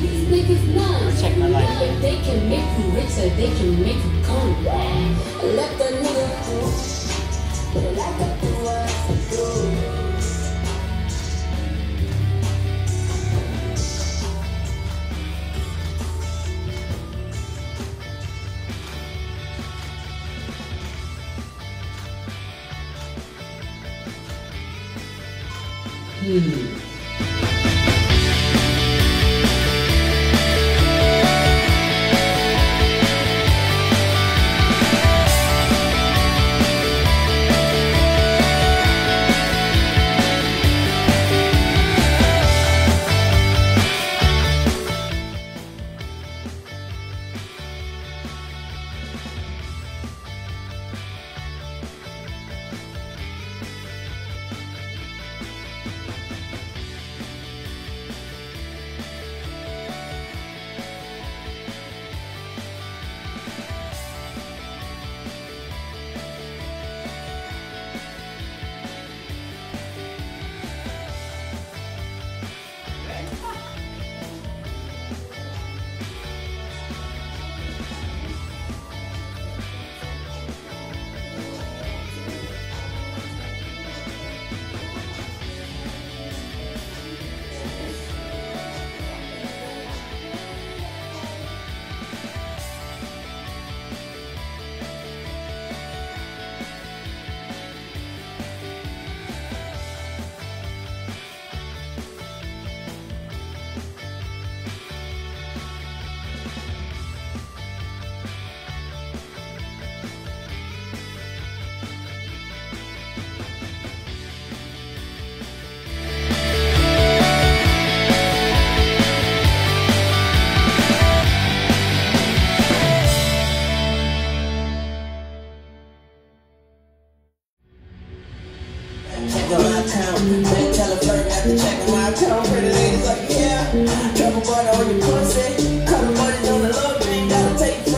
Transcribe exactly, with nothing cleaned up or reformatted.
these niggas none. Check my life. But they can make you richer, they can make you come. Let the nigga do, but like I do what I do. Hmm. Man, tell a flirt not to check my account. Pretty ladies like, yeah. Trouble butter on your pussy. Couple buddies on the low, you ain't gotta take